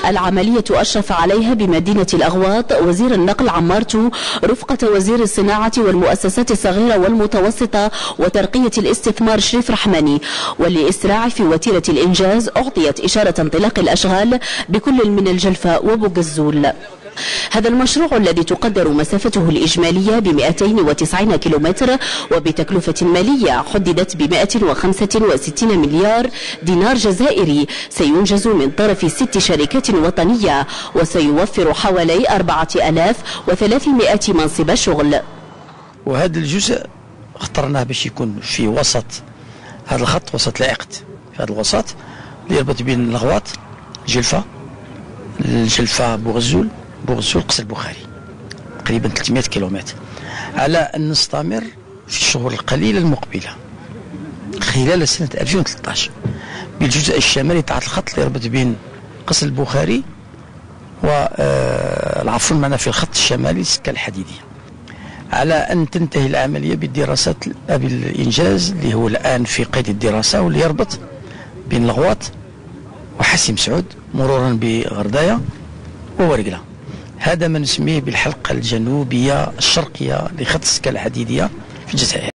العملية أشرف عليها بمدينة الأغواط وزير النقل عمارتو رفقة وزير الصناعة والمؤسسات الصغيرة والمتوسطة وترقية الاستثمار شريف رحماني. ولإسراع في وتيرة الإنجاز أعطيت إشارة انطلاق الأشغال بكل من الجلفة وبوغزول. هذا المشروع الذي تقدر مسافته الإجمالية ب 290 كيلومتر وبتكلفة مالية حددت ب 165 مليار دينار جزائري سينجز من طرف 6 شركات وطنية وسيوفر حوالي 4300 منصب شغل. وهذا الجزء اخترناه باش يكون في وسط هذا الخط، وسط العقد، في هذا الوسط اللي يربط بين الأغواط الجلفة بوغزول قصر البخاري تقريبا 300 كيلومتر، على أن نستمر في الشهور القليلة المقبلة خلال سنة 2013 بالجزء الشمالي تاع الخط اللي يربط بين قصر البخاري والعفو معنا في الخط الشمالي السكة الحديدية، على أن تنتهي العملية بالدراسات بالإنجاز اللي هو الآن في قيد الدراسة، واللي يربط بين الغواط وحسيم سعود مرورا بغرداية وورقلة. هذا ما نسميه بالحلقة الجنوبية الشرقية لخط السكة الحديدية في الجزائر.